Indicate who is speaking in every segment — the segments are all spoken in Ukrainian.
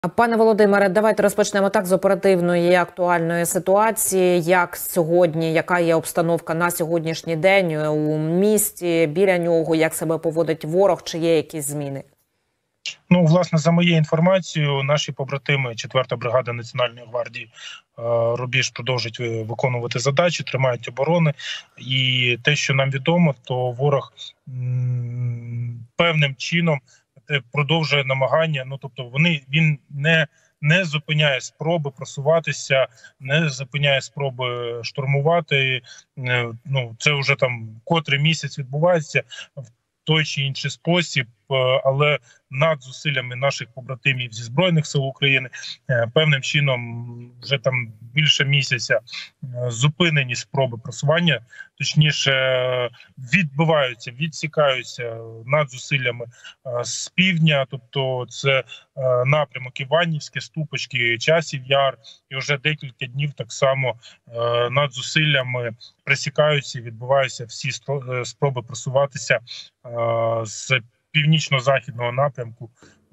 Speaker 1: Пане Володимире, давайте розпочнемо так з оперативної і актуальної ситуації. Як сьогодні, яка є обстановка на сьогоднішній день у місті, біля нього, як себе поводить ворог, чи є якісь зміни?
Speaker 2: Ну, власне, за моєю інформацією, наші побратими 4-та бригада Національної гвардії «Рубіж» продовжують виконувати задачі, тримають оборони. І те, що нам відомо, то ворог певним чином продовжує намагання. Ну, тобто, він не зупиняє спроби просуватися, не зупиняє спроби штурмувати. Ну, це вже там котрий місяць відбувається в той чи інший спосіб, але над зусиллями наших побратимів зі Збройних сил України певним чином вже там більше місяця зупинені спроби просування, точніше відбиваються, відсікаються над зусиллями з півдня, тобто це напрямок Іванівське, Ступочки, Часів Яр, і вже декілька днів так само над зусиллями пресікаються і відбуваються всі спроби просуватися з північно-західного напрямку.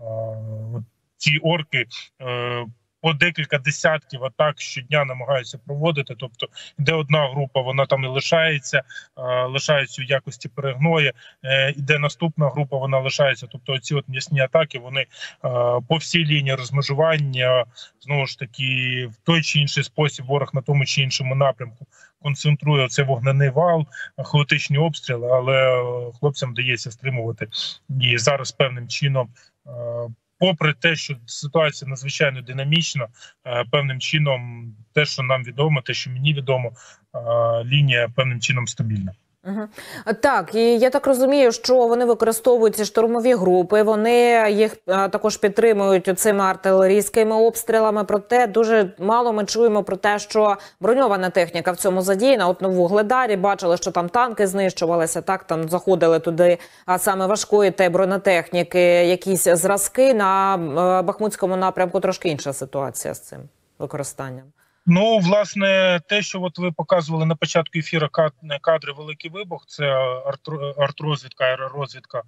Speaker 2: Ці орки по декілька десятків атак щодня намагаються проводити. Тобто, де одна група, вона там і лишається у якості перегної, іде наступна група, вона лишається. Тобто, ці от м'ясні атаки, вони по всій лінії розмежування, знову ж таки, в той чи інший спосіб ворог на тому чи іншому напрямку концентрує цей вогнений вал, хаотичні обстріли, але хлопцям вдається стримувати. І зараз певним чином, попри те, що ситуація надзвичайно динамічна, певним чином те, що нам відомо, те, що мені відомо, лінія певним чином стабільна.
Speaker 1: Так, і я так розумію, що вони використовують ці штурмові групи, вони їх також підтримують цими артилерійськими обстрілами, проте дуже мало ми чуємо про те, що броньована техніка в цьому задіяна. От в Вугледарі бачили, що там танки знищувалися, так, там заходили туди, а саме важкої та бронетехніки, якісь зразки. На Бахмутському напрямку трошки інша ситуація з цим використанням.
Speaker 2: Ну, власне, те, що от ви показували на початку ефіру кадри «Великий вибух», це артрозвідка, аеророзвідка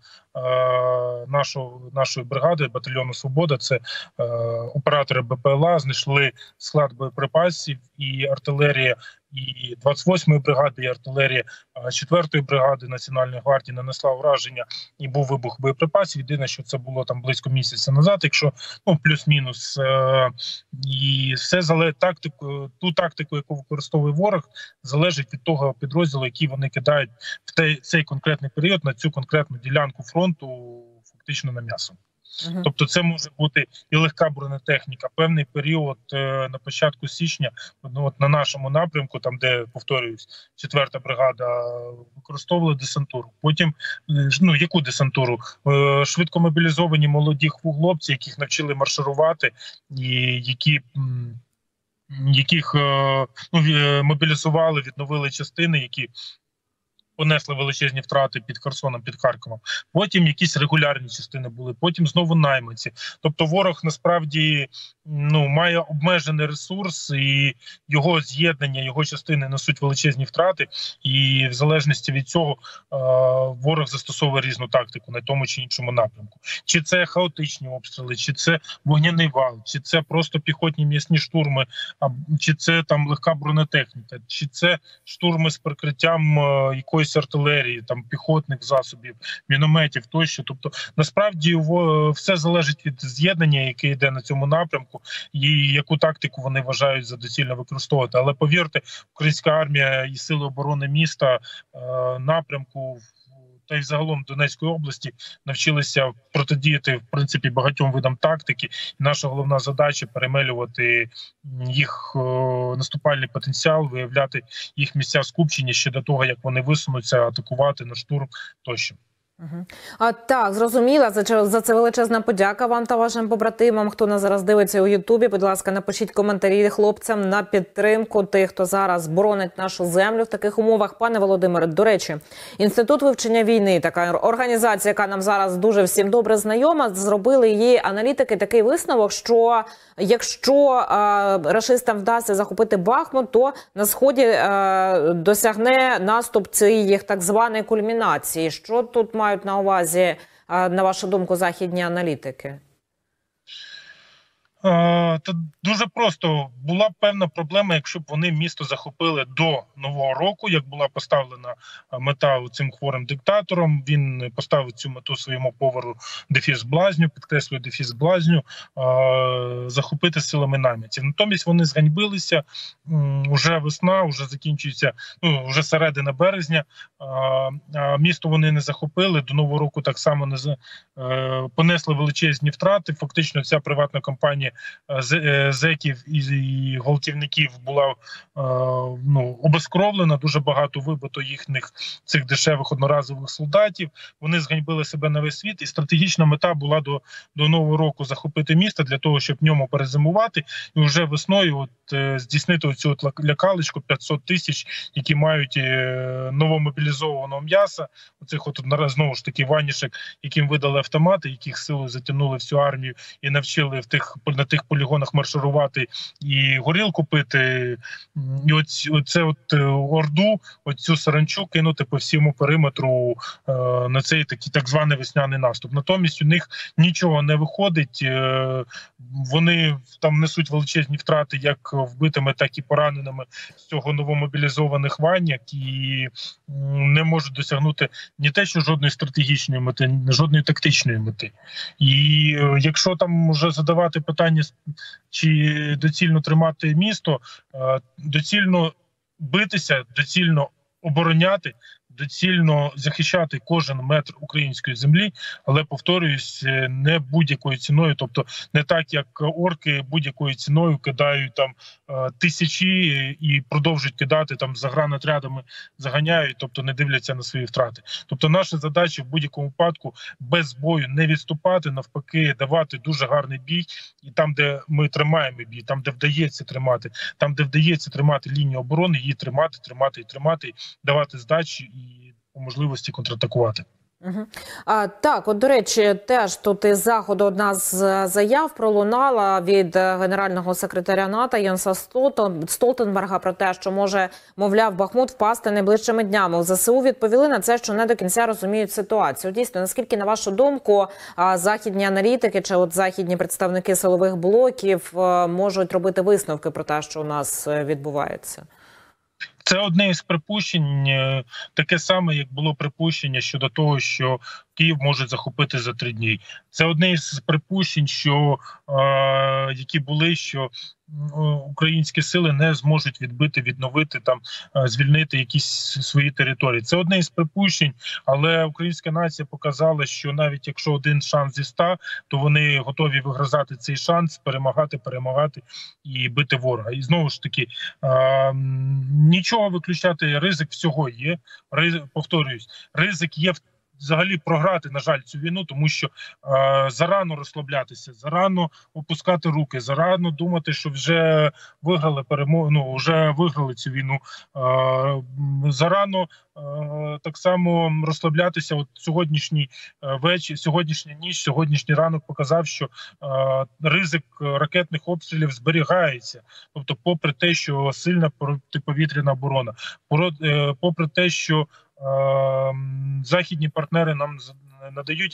Speaker 2: нашої бригади, батальйону «Свобода». Це оператори БПЛА знайшли склад боєприпасів і артилерія, і 28-ї бригади, і артилерія 4-ї бригади Національної гвардії нанесла ураження і був вибух боєприпасів. Єдине, що це було там близько місяця назад, якщо плюс-мінус. І все ту тактику, яку використовує ворог, залежить від того підрозділу, який вони кидають в цей конкретний період на цю конкретну ділянку фронту, фактично на м'ясо. Тобто це може бути і легка бронетехніка. Певний період на початку січня на нашому напрямку, там де, повторююсь, 4-та бригада, використовували десантуру. Потім, яку десантуру? Швидко мобілізовані молоді хлопці, яких навчили марширувати, і яких мобілізували, відновили частини, які понесли величезні втрати під Херсоном, під Харковом. Потім якісь регулярні частини були, потім знову найманці. Тобто ворог насправді має обмежений ресурс, і його з'єднання, його частини несуть величезні втрати. І в залежності від цього ворог застосовує різну тактику на тому чи іншому напрямку. Чи це хаотичні обстріли, чи це вогняний вал, чи це просто піхотні м'ясні штурми, чи це там легка бронетехніка, чи це штурми з прикриттям якоїсь артилерії, там піхотних засобів, мінометів тощо. Тобто, насправді, все залежить від з'єднання, яке йде на цьому напрямку, і яку тактику вони вважають за доцільно використовувати. Але повірте, українська армія і сили оборони міста, напрямку та й загалом Донецької області навчилися протидіяти, в принципі, багатьом видам тактики. І наша головна задача – перемелювати їх наступальний потенціал, виявляти їх місця скупчення ще до того, як вони висунуться, атакувати на штурм тощо.
Speaker 1: Так, зрозуміла. За це величезна подяка вам та вашим побратимам, хто нас зараз дивиться у Ютубі. Будь ласка, напишіть коментарі хлопцям на підтримку тих, хто зараз боронить нашу землю в таких умовах. Пане Володимире, до речі, Інститут вивчення війни, така організація, яка нам зараз дуже всім добре знайома, зробили її аналітики такий висновок, що якщо рашистам вдасться захопити Бахмут, то на Сході досягне наступ цієї так званої кульмінації. Що тут мають на увазі, на вашу думку, західні аналітики?
Speaker 2: Та дуже просто. Була б певна проблема, якщо б вони місто захопили до Нового року, як була поставлена мета цим хворим диктатором. Він поставив цю мету своєму повару дефіс блазню, підкреслюю дефіс блазню, захопити силами найманців. Натомість вони зганьбилися, уже весна, вже закінчується, вже середина березня, місто вони не захопили, до Нового року так само не понесли величезні втрати. Фактично ця приватна компанія зеків і гвалтівників була обезкровлена, дуже багато вибито їхніх цих дешевих одноразових солдатів. Вони зганьбили себе на весь світ, і стратегічна мета була до Нового року захопити місто для того, щоб в ньому перезимувати, і вже весною здійснити оцю лякалочку 500 тисяч, які мають новомобілізованого м'яса, оцих знову ж таки ванішек, яким видали автомати, яких силою затягнули всю армію і навчили на тих полігонах марширувати і горілку пити, і оце орду, оцю саранчу кинути по всьому периметру на цей такий так званий весняний наступ. Натомість у них нічого не виходить, вони там несуть величезні втрати як вбитими, так і пораненими з цього новомобілізованих ваняк, і не можуть досягнути ні те, що жодної стратегічної мети, жодної тактичної мети. І якщо там вже задавати питання, чи доцільно тримати місто, доцільно битися, доцільно обороняти, доцільно захищати кожен метр української землі, але, повторююсь, не будь-якою ціною, тобто не так, як орки будь-якою ціною кидають там тисячі і продовжують кидати, там загранотрядами заганяють, тобто не дивляться на свої втрати. Тобто наша задача в будь-якому випадку без бою не відступати, навпаки, давати дуже гарний бій, і там, де ми тримаємо бій, там, де вдається тримати, там, де вдається тримати лінію оборони, її тримати, давати здачі і по можливості контратакувати.
Speaker 1: Угу. Так, от, до речі, теж тут із Заходу одна з заяв пролунала від генерального секретаря НАТО Єнса Столтенберга про те, що може, мовляв, Бахмут впасти найближчими днями. У ЗСУ відповіли на це, що не до кінця розуміють ситуацію. Дійсно, наскільки, на вашу думку, західні аналітики чи от західні представники силових блоків можуть робити висновки про те, що у нас відбувається?
Speaker 2: Це одне із припущень, таке саме, як було припущення щодо того, що Київ може захопити за 3 дні. Це одне із припущень, які були, що українські сили не зможуть відновити, звільнити якісь свої території. Це одне із припущень, але українська нація показала, що навіть якщо один шанс зі 100, то вони готові вигризати цей шанс, перемагати і бити ворога. І знову ж таки, нічого виключати, ризик всього є. Повторююсь, ризик є взагалі програти, на жаль, цю війну, тому що зарано розслаблятися, зарано опускати руки, зарано думати, що вже виграли перемогу, вже виграли цю війну. Зарано так само розслаблятися. От сьогоднішній вечір, сьогоднішня ніч, сьогоднішній ранок показав, що ризик ракетних обстрілів зберігається. Тобто, попри те, що сильна протиповітряна оборона, попри те, що західні партнери нам надають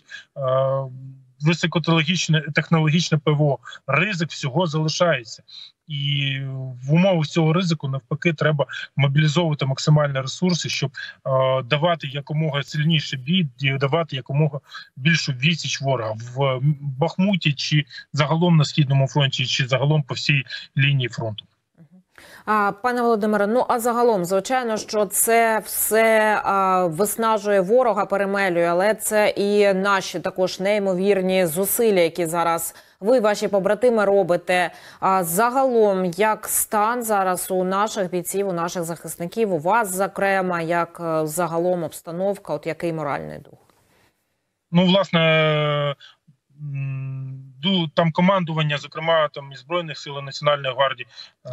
Speaker 2: високотехнологічне ПВО, ризик всього залишається. І в умовах цього ризику, навпаки, треба мобілізовувати максимальні ресурси, щоб давати якомога сильніший бій, давати якомога більшу відсіч ворога в Бахмуті, чи загалом на Східному фронті, чи загалом по всій лінії фронту.
Speaker 1: Пане Володимире, а загалом, звичайно, що це все виснажує ворога, перемелює, але це і наші також неймовірні зусилля, які зараз ви, ваші побратими, робите. Загалом, як стан зараз у наших бійців, у наших захисників, у вас, зокрема, як загалом обстановка, от який моральний дух?
Speaker 2: Власне, там командування, зокрема, там і Збройних сил, і Національної гвардії,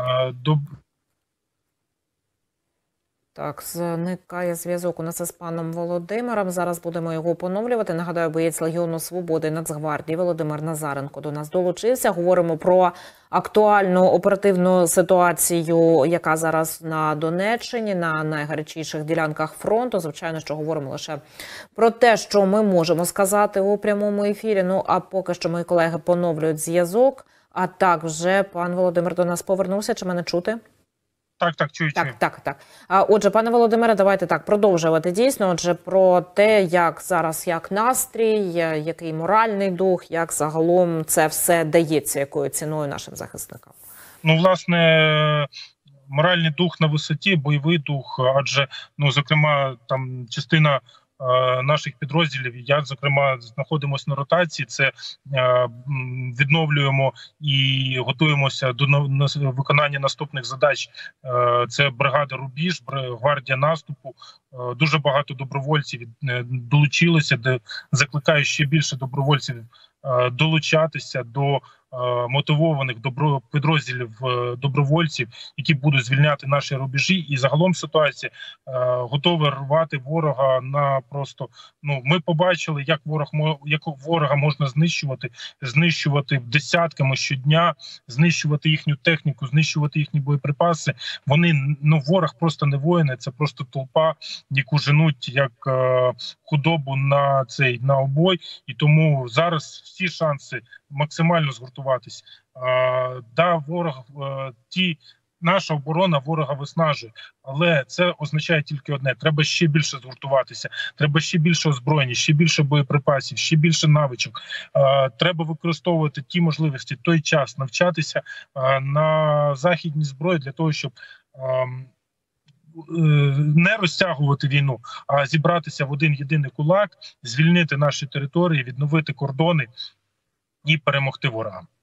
Speaker 1: Так, зникає зв'язок у нас із паном Володимиром. Зараз будемо його поновлювати. Нагадаю, боєць Легіону Свободи Нацгвардії Володимир Назаренко до нас долучився. Говоримо про актуальну оперативну ситуацію, яка зараз на Донеччині, на найгарячіших ділянках фронту. Звичайно, що говоримо лише про те, що ми можемо сказати у прямому ефірі. А поки що мої колеги поновлюють зв'язок. А так, вже пан Володимир до нас повернувся. Чи мене чути?
Speaker 2: Так, чую.
Speaker 1: Так. Отже, пане Володимире, давайте так продовжувати дійсно. Отже, про те, як зараз, як настрій, який моральний дух, як загалом це все дається, якою ціною нашим захисникам.
Speaker 2: Ну, власне, моральний дух на висоті, бойовий дух, адже, ну, зокрема, там частина наших підрозділів, я, зокрема, знаходимося на ротації, це відновлюємо і готуємося до виконання наступних задач. Це бригада «Рубіж», гвардія наступу. Дуже багато добровольців долучилося, де закликаю ще більше добровольців долучатися до мотивованих підрозділів добровольців, які будуть звільняти наші рубежі. І загалом ситуація готова рвати ворога на просто. Ну, ми побачили, як ворога можна знищувати десятками щодня, знищувати їхню техніку, знищувати їхні боєприпаси. Вони, ну, ворог просто не воїни, це просто толпа, яку женуть як худобу на обой. І тому зараз всі шанси максимально згуртуватись. Ворог, наша оборона ворога виснажує, але це означає тільки одне: треба ще більше згуртуватися, треба ще більше озброєння, ще більше боєприпасів, ще більше навичок. Треба використовувати ті можливості, той час, навчатися на західній зброї для того, щоб не розтягувати війну, а зібратися в один єдиний кулак, звільнити наші території, відновити кордони і перемогти ворога.